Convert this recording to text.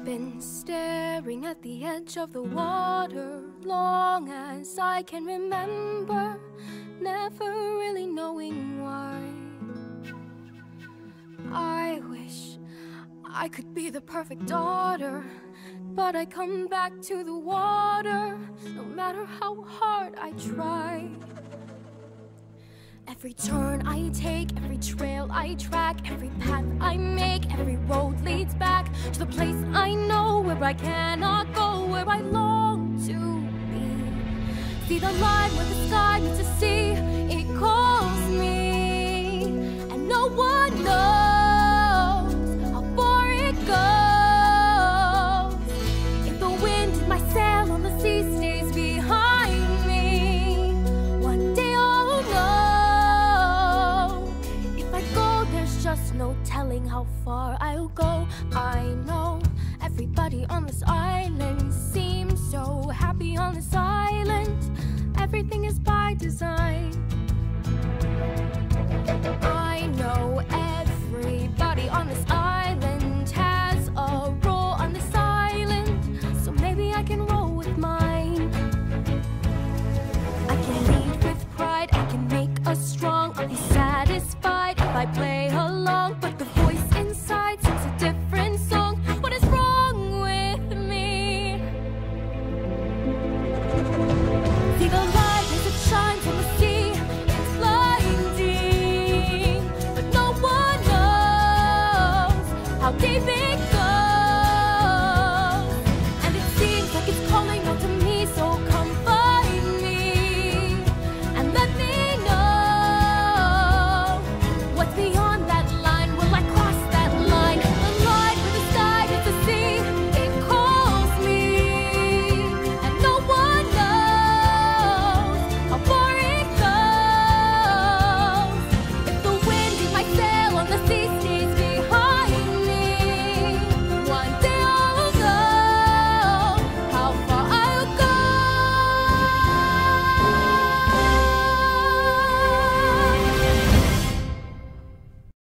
been staring at the edge of the water long as I can remember, never really knowing why. I wish I could be the perfect daughter, but I come back to the water no matter how hard I try. Every turn I take, every trail I track, every path I make, every road leads back to the place I know, where I cannot go, where I long to be. See the line where the sky meets the sea,